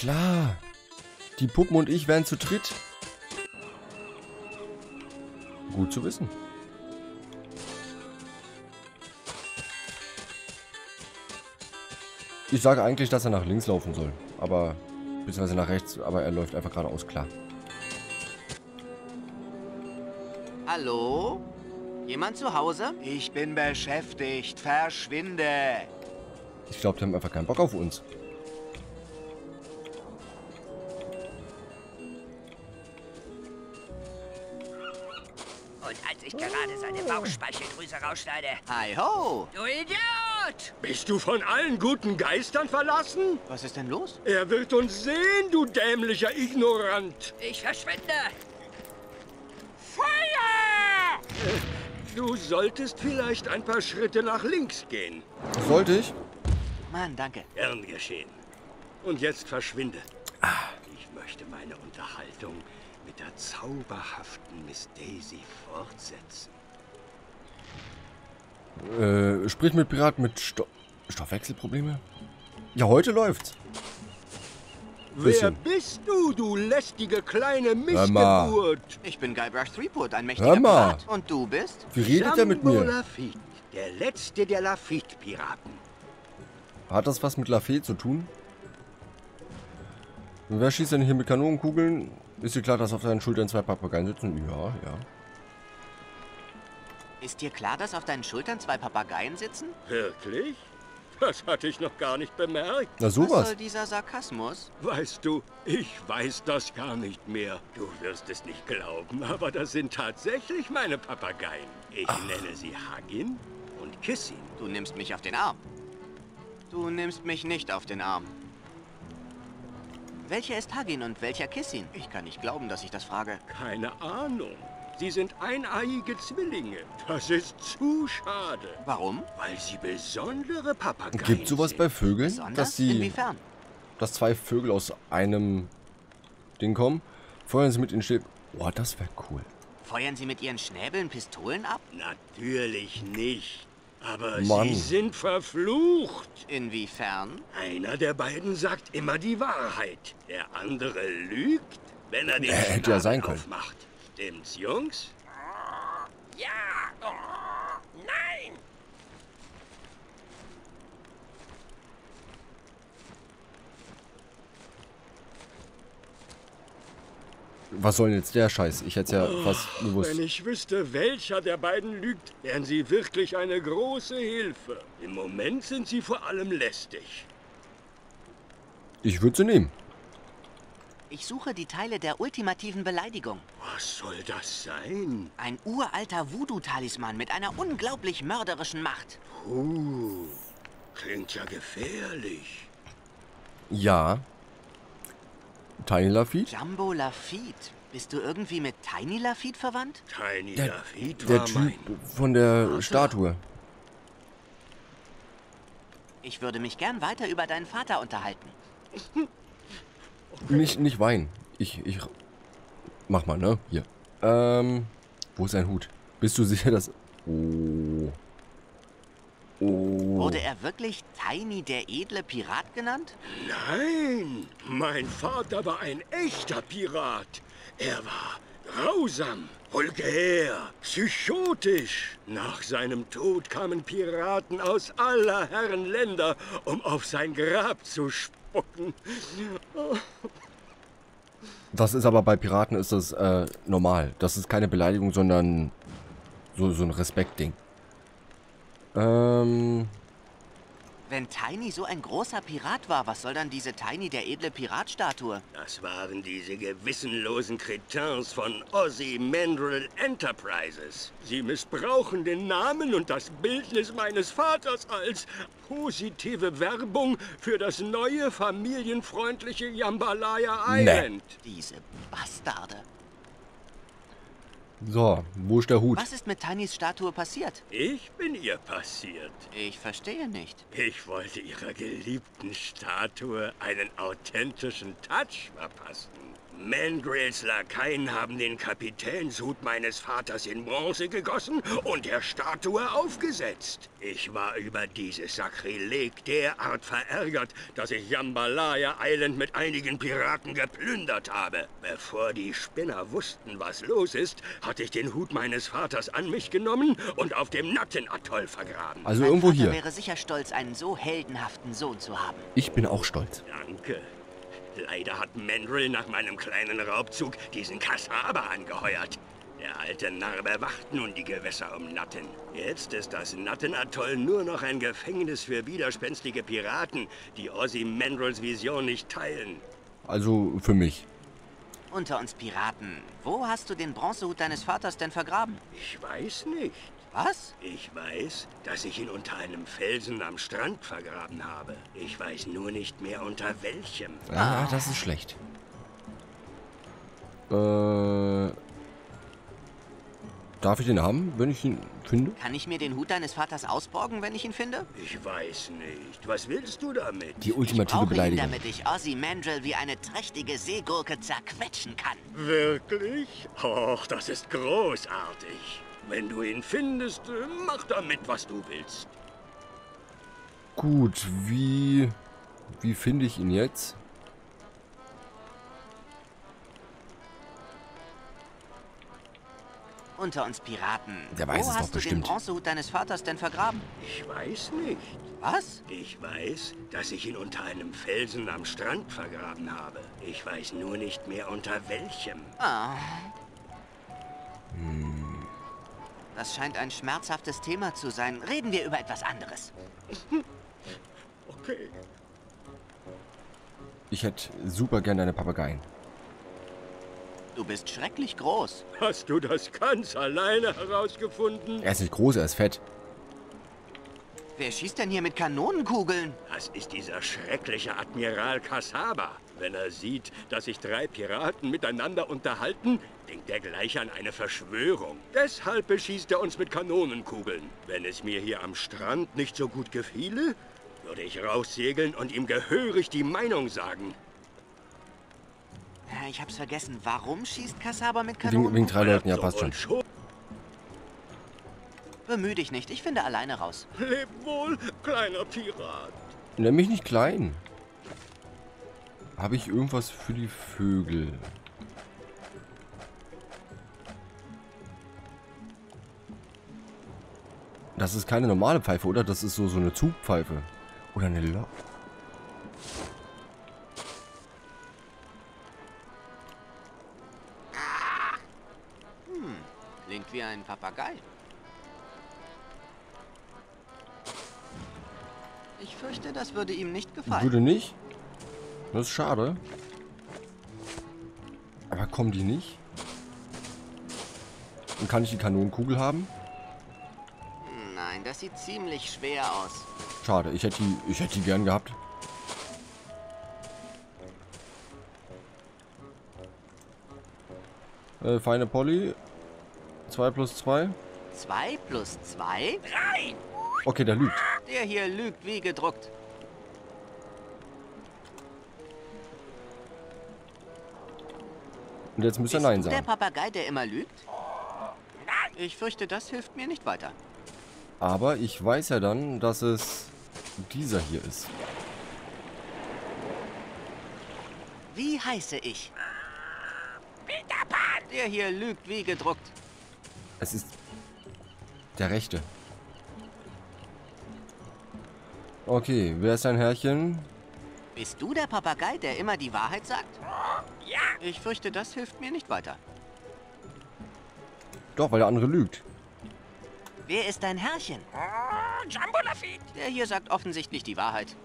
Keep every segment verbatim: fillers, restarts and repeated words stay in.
klar. Die Puppen und ich wären zu dritt. Gut zu wissen. Ich sage eigentlich, dass er nach links laufen soll. Aber, beziehungsweise nach rechts, aber er läuft einfach geradeaus, klar. Hallo? Jemand zu Hause? Ich bin beschäftigt. Verschwinde. Ich glaube, die haben einfach keinen Bock auf uns. Und als ich gerade seine Bauchspeicheldrüse rausschneide. Hi ho! Du Idiot! Bist du von allen guten Geistern verlassen? Was ist denn los? Er wird uns sehen, du dämlicher Ignorant. Ich verschwinde! Feuer! Du solltest vielleicht ein paar Schritte nach links gehen. Sollte ich? Mann, danke. Gern geschehen. Und jetzt verschwinde. Ich möchte meine Unterhaltung mit der zauberhaften Miss Daisy fortsetzen. Äh, sprich mit Piraten mit Sto Stoffwechselprobleme? Ja, heute läuft's. Wer bist du, du lästige kleine Hör mal. Missgeburt? Ich bin Guybrush Threepwood, ein Hör mächtiger mal. Pirat. Und du bist? Wie redet er mit Jumbo mir? Lafitte, der letzte der Lafitte-Piraten. Hat das was mit Lafayette zu tun? Und wer schießt denn hier mit Kanonenkugeln? Ist dir klar, dass auf deinen Schultern zwei Papageien sitzen? Ja, ja. Ist dir klar, dass auf deinen Schultern zwei Papageien sitzen? Wirklich? Das hatte ich noch gar nicht bemerkt. Na Was sowas. soll dieser Sarkasmus? Weißt du, ich weiß das gar nicht mehr. Du wirst es nicht glauben, aber das sind tatsächlich meine Papageien. Ich Ach. nenne sie Huggin und Kissin. Du nimmst mich auf den Arm. Du nimmst mich nicht auf den Arm. Welcher ist Huggin und welcher Kissin? Ich kann nicht glauben, dass ich das frage. Keine Ahnung. Sie sind eineiige Zwillinge. Das ist zu schade. Warum? Weil sie besondere Papageien Gibt sowas sind. bei Vögeln? Besonders? Dass sie, Inwiefern? dass zwei Vögel aus einem Ding kommen, feuern sie mit den Stäben. Boah, das wäre cool. Feuern sie mit ihren Schnäbeln Pistolen ab? Natürlich nicht. Aber Mann. sie sind verflucht. Inwiefern? Einer der beiden sagt immer die Wahrheit. Der andere lügt, wenn er den Äh, hätte ja sein Schnabel können. aufmacht. Stimmt's, Jungs? Ja! Oh, nein! Was soll denn jetzt der Scheiß? Ich hätte es ja fast gewusst. Wenn ich wüsste, welcher der beiden lügt, wären sie wirklich eine große Hilfe. Im Moment sind sie vor allem lästig. Ich würde sie nehmen. Ich suche die Teile der ultimativen Beleidigung. Was soll das sein? Ein uralter Voodoo-Talisman mit einer unglaublich mörderischen Macht. Uh, klingt ja gefährlich. Ja. Tiny Lafitte? Jumbo Lafitte. Bist du irgendwie mit Tiny Lafitte verwandt? Tiny Der, Lafitte der war Typ mein... von der Statue. Ich würde mich gern weiter über deinen Vater unterhalten. Nicht, nicht weinen. Ich, ich... Mach mal, ne? Hier. Ähm... Wo ist sein Hut? Bist du sicher, dass... Oh... Oh... Wurde er wirklich Tiny der edle Pirat genannt? Nein, mein Vater war ein echter Pirat. Er war grausam, vulgär, psychotisch. Nach seinem Tod kamen Piraten aus aller Herren Länder, um auf sein Grab zu spucken. Das ist aber bei Piraten ist das äh, normal. Das ist keine Beleidigung, sondern so, so ein Respektding. Ähm... Wenn Tiny so ein großer Pirat war, was soll dann diese Tiny der edle Pirat-Statue? Das waren diese gewissenlosen Cretins von Ozymandias Enterprises. Sie missbrauchen den Namen und das Bildnis meines Vaters als positive Werbung für das neue familienfreundliche Jambalaya Island. Diese Bastarde. So, wo ist der Hut? Was ist mit Tinys Statue passiert? Ich bin ihr passiert. Ich verstehe nicht. Ich wollte ihrer geliebten Statue einen authentischen Touch verpassen. Mandrills Lakaien haben den Kapitänshut meines Vaters in Bronze gegossen und der Statue aufgesetzt. Ich war über dieses Sakrileg derart verärgert, dass ich Jambalaya Island mit einigen Piraten geplündert habe. Bevor die Spinner wussten, was los ist, hatte ich den Hut meines Vaters an mich genommen und auf dem Natten-Atoll vergraben. Also Mein irgendwo Vater hier. wäre sicher stolz, einen so heldenhaften Sohn zu haben. Ich bin auch stolz. Danke. Leider hat Mandrill nach meinem kleinen Raubzug diesen Kassaba angeheuert. Der alte Narr bewacht nun die Gewässer um Natten. Jetzt ist das Natten-Atoll nur noch ein Gefängnis für widerspenstige Piraten, die Ozymandias Vision nicht teilen. Also für mich. Unter uns Piraten, wo hast du den Bronzehut deines Vaters denn vergraben? Ich weiß nicht. Was? Ich weiß, dass ich ihn unter einem Felsen am Strand vergraben habe. Ich weiß nur nicht mehr unter welchem. Ah, das ist schlecht. Äh... Darf ich den haben, wenn ich ihn finde? Kann ich mir den Hut deines Vaters ausborgen, wenn ich ihn finde? Ich weiß nicht. Was willst du damit? Die Ich ultimative brauche ihn, Beleidigung. damit ich Ozymandias wie eine trächtige Seegurke zerquetschen kann. Wirklich? Och, das ist großartig. Wenn du ihn findest, mach damit, was du willst. Gut, wie... Wie finde ich ihn jetzt? Unter uns Piraten, Der weiß wo es doch hast du bestimmt. den Bronzehut deines Vaters denn vergraben? Ich weiß nicht. Was? Ich weiß, dass ich ihn unter einem Felsen am Strand vergraben habe. Ich weiß nur nicht mehr unter welchem. Ah. Das scheint ein schmerzhaftes Thema zu sein. Reden wir über etwas anderes. Okay. Ich hätte super gerne eine Papageien. Du bist schrecklich groß. Hast du das ganz alleine herausgefunden? Er ist nicht groß, er ist fett. Wer schießt denn hier mit Kanonenkugeln? Das ist dieser schreckliche Admiral Kassaba. Wenn er sieht, dass sich drei Piraten miteinander unterhalten, denkt er gleich an eine Verschwörung. Deshalb beschießt er uns mit Kanonenkugeln. Wenn es mir hier am Strand nicht so gut gefiele, würde ich raussegeln und ihm gehörig die Meinung sagen. Ja, ich hab's vergessen. Warum schießt Kassaba mit Wegen, wegen Kanonenkugeln? drei Leuten, ja, passt schon. Und schon. Bemühe dich nicht. Ich finde alleine raus. Leb wohl, kleiner Pirat. Nenn mich nicht klein. Habe ich irgendwas für die Vögel? Das ist keine normale Pfeife, oder? Das ist so, so eine Zugpfeife. Oder eine Lo Hm, klingt wie ein Papagei. Ich fürchte, das würde ihm nicht gefallen. Würde nicht? Das ist schade. Aber kommen die nicht? Und kann ich die Kanonenkugel haben? Nein, das sieht ziemlich schwer aus. Schade, ich hätte die, ich hätte die gern gehabt. Äh, feine Polly. zwei plus zwei. Zwei plus zwei? Okay, der lügt. Der hier lügt wie gedruckt. Und jetzt müsste er Bist Nein du der sagen. Papagei, der immer lügt? Ich fürchte, das hilft mir nicht weiter. Aber ich weiß ja dann, dass es dieser hier ist. Wie heiße ich? Peter Pan! Der hier lügt wie gedruckt. Es ist der rechte. Okay, wer ist ein Herrchen? Bist du der Papagei, der immer die Wahrheit sagt? Ja, Ich fürchte, das hilft mir nicht weiter. Doch, weil der andere lügt. Wer ist dein Herrchen? oh, Jumbo Lafitte. Der hier sagt offensichtlich die Wahrheit.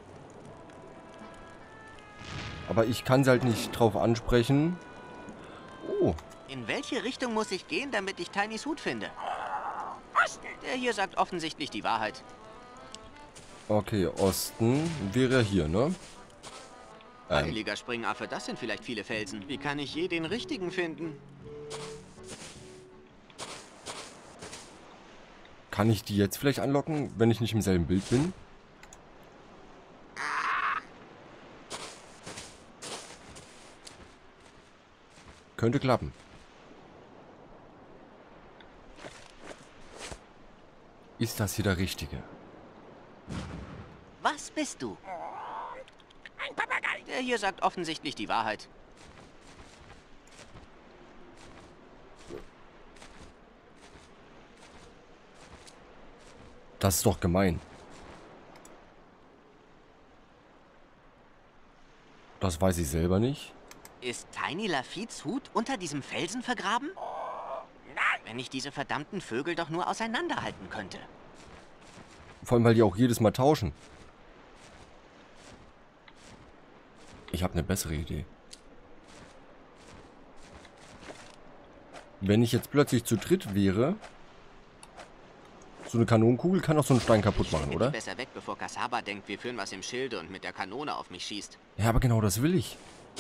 Aber ich kann sie halt nicht drauf ansprechen. Oh, In welche Richtung muss ich gehen, damit ich Tinys Hut finde? Osten. Der hier sagt offensichtlich die Wahrheit. okay, Osten wäre hier, ne? Ähm, Heiliger Springaffe, das sind vielleicht viele Felsen. Wie kann ich je den richtigen finden? kann ich die jetzt vielleicht anlocken, wenn ich nicht im selben Bild bin? Könnte klappen. Ist das hier der Richtige? Was bist du? Ein Papagei. Der hier sagt offensichtlich die Wahrheit. Das ist doch gemein. Das weiß ich selber nicht. Ist Tiny Lafittes Hut unter diesem Felsen vergraben? Nein. Wenn ich diese verdammten Vögel doch nur auseinanderhalten könnte. Vor allem, weil die auch jedes Mal tauschen. Ich habe eine bessere Idee. Wenn ich jetzt plötzlich zu dritt wäre, so eine Kanonenkugel kann auch so einen Stein kaputt machen, Ich oder? besser weg, bevor Kasaba denkt, wir führen was im Schilde und mit der Kanone auf mich schießt. Ja, aber genau das will ich.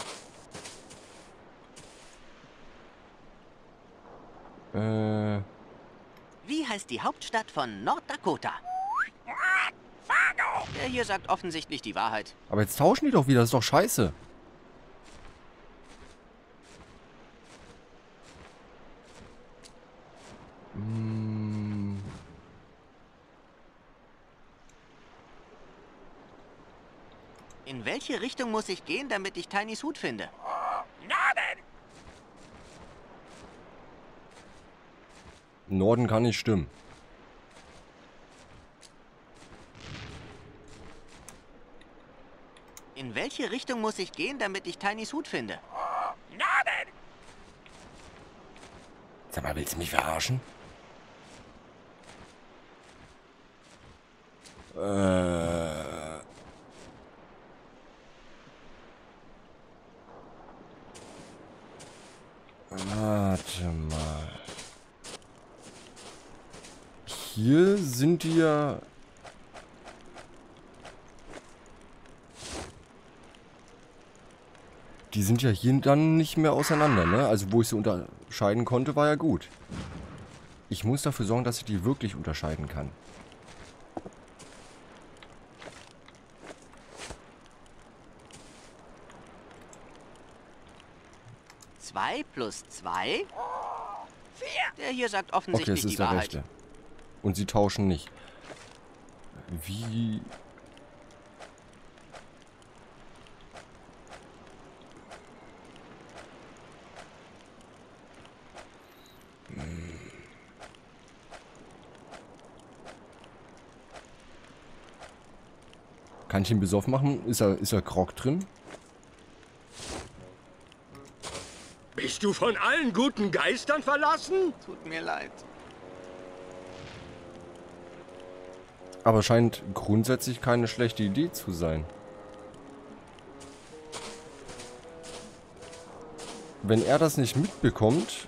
Äh, Wie heißt die Hauptstadt von Norddakota? Fargo. Der hier sagt offensichtlich die Wahrheit. aber jetzt tauschen die doch wieder, das ist doch scheiße. Hm. In welche Richtung muss ich gehen, damit ich Tinys Hut finde? Norden. Norden kann nicht stimmen. In welche Richtung muss ich gehen, damit ich Tinys Hut finde? Norden. Sag mal, willst du mich verarschen? Äh. Warte mal. Hier sind die ja. Die sind ja hier dann nicht mehr auseinander, ne? Also wo ich sie unterscheiden konnte, war ja gut. Ich muss dafür sorgen, dass ich die wirklich unterscheiden kann. Zwei plus zwei? Vier. Der hier sagt Okay, offensichtlich es ist die der Wahrheit. rechte. Und sie tauschen nicht. Wie... Kann ich ihn besoffen machen? Ist er, ist er Grog drin? Bist du von allen guten Geistern verlassen? Tut mir leid. Aber scheint grundsätzlich keine schlechte Idee zu sein. Wenn er das nicht mitbekommt...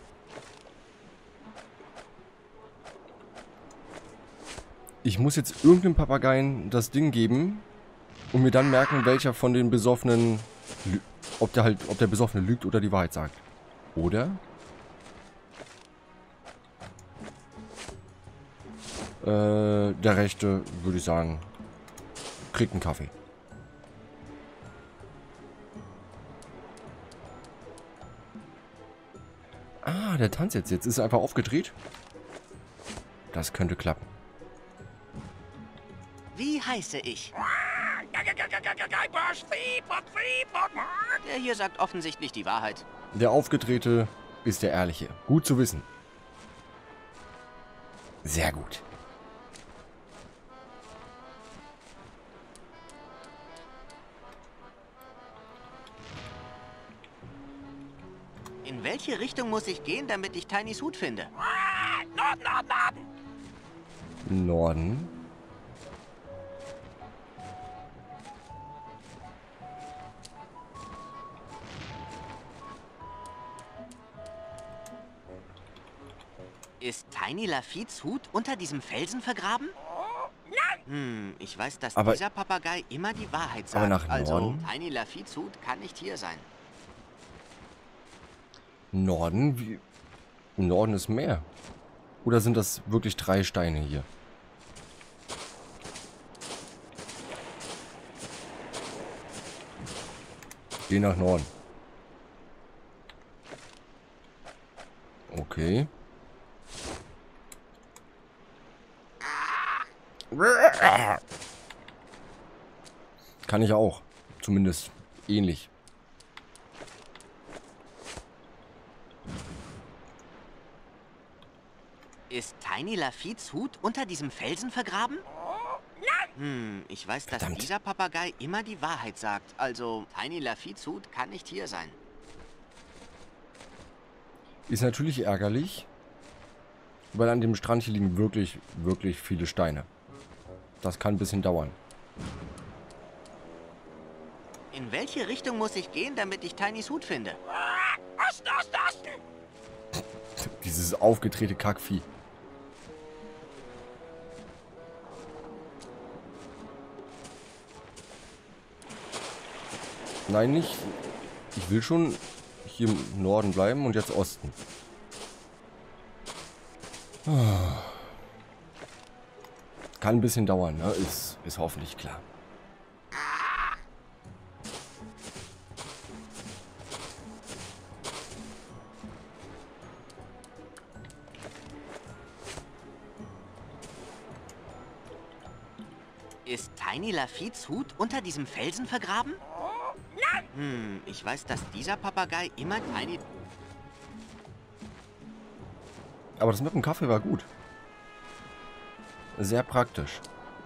Ich muss jetzt irgendeinem Papageien das Ding geben und mir dann merken, welcher von den Besoffenen... lü- Ob der halt, ob der Besoffene lügt oder die Wahrheit sagt. Oder? Äh, der Rechte, würde ich sagen, kriegt einen Kaffee. Ah, der tanzt jetzt. Jetzt ist er einfach aufgedreht. Das könnte klappen. Wie heiße ich? Der hier sagt offensichtlich die Wahrheit. Der Aufgedrehte ist der Ehrliche. Gut zu wissen. Sehr gut. In welche Richtung muss ich gehen, damit ich Tinys Hut finde? Norden, Norden, Norden. Norden. Ist Tiny Lafittes Hut unter diesem Felsen vergraben? Nein. Hm, ich weiß, dass Aber- dieser Papagei immer die Wahrheit sagt. Aber nach also, Norden? Tiny Lafittes Hut kann nicht hier sein. Norden? Wie? Norden ist Meer. Oder sind das wirklich drei Steine hier? Geh nach Norden. Okay. Kann ich auch. Zumindest ähnlich. Ist Tiny Lafittes Hut unter diesem Felsen vergraben? Hm, ich weiß, dass Verdammt. dieser Papagei immer die Wahrheit sagt. Also, Tiny Lafittes Hut kann nicht hier sein. Ist natürlich ärgerlich, weil an dem Strand hier liegen wirklich, wirklich viele Steine. Das kann ein bisschen dauern. In welche Richtung muss ich gehen, damit ich Tinys Hut finde? Osten, Osten, Osten! Dieses aufgedrehte Kackvieh. Nein, nicht. Ich will schon hier im Norden bleiben und jetzt Osten. Kann ein bisschen dauern, ne? Ist, ist hoffentlich klar. Ist Tiny Lafittes Hut unter diesem Felsen vergraben? Hm, ich weiß, dass dieser Papagei immer Tiny... Aber das mit dem Kaffee war gut. Sehr praktisch.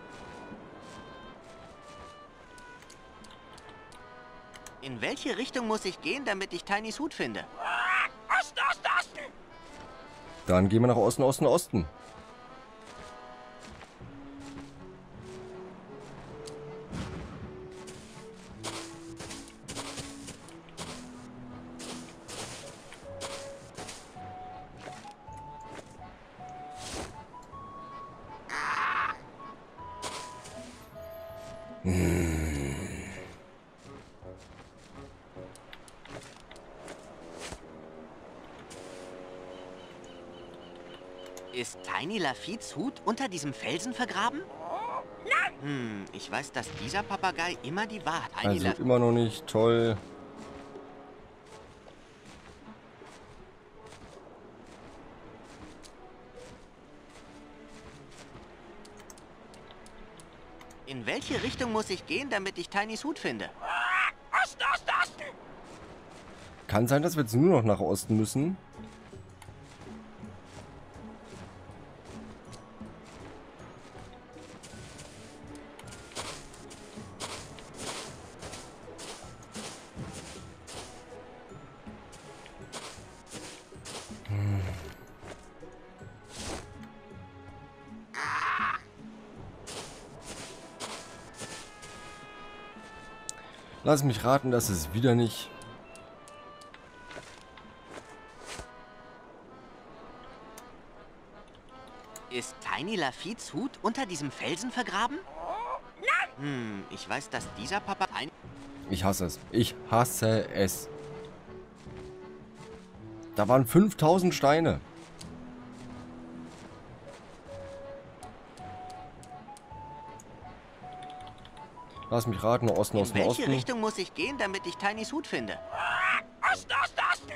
In welche Richtung muss ich gehen, damit ich Tinys Hut finde? Osten, Osten, Osten! Dann gehen wir nach Osten, Osten, Osten. Ist Tiny Lafittes Hut unter diesem Felsen vergraben? Hm, ich weiß, dass dieser Papagei immer die Wahrheit... Tiny Also Laf- immer noch nicht toll. In welche Richtung muss ich gehen, damit ich Tinys Hut finde? Osten, Osten, Osten! Kann sein, dass wir jetzt nur noch nach Osten müssen. Lass mich raten, das ist wieder nicht. Ist Tiny Lafittes Hut unter diesem Felsen vergraben? Hm, ich weiß, dass dieser Papagei... Ich hasse es. Ich hasse es. Da waren fünftausend Steine. Lass mich raten, Osten, In Osten, welche Osten. Richtung muss ich gehen, damit ich Tinys Hut finde? Osten, Osten, Osten!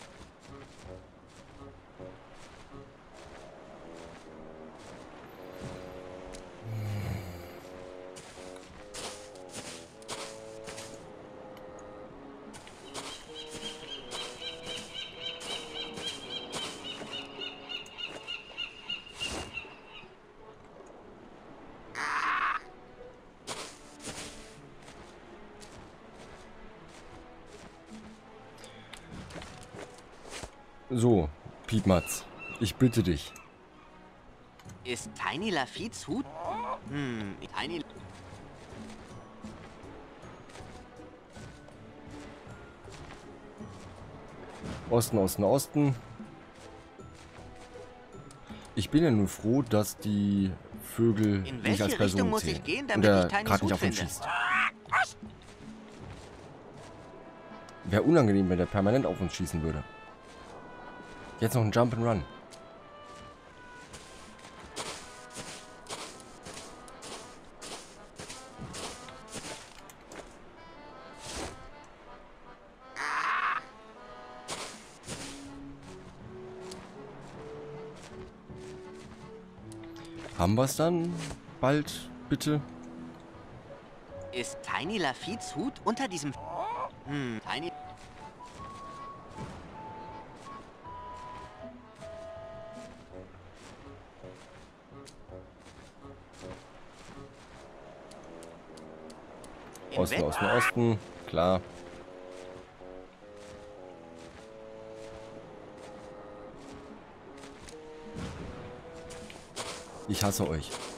So, Piepmatz. Ich bitte dich. Ist Tiny Lafittes Hut... Hm, Tiny... Osten, Osten, Osten. Ich bin ja nur froh, dass die Vögel In nicht welche als Richtung Person muss zählen. ich gehen, Und damit der ich Tinys gerade nicht Hut auf uns finde? schießt. Wäre unangenehm, wenn der permanent auf uns schießen würde. Jetzt noch ein Jump'n'Run. Haben wir es dann bald, bitte? Ist Tiny Lafittes Hut unter diesem... Hm, Tiny... Osten, Osten, Osten. Klar. Ich hasse euch.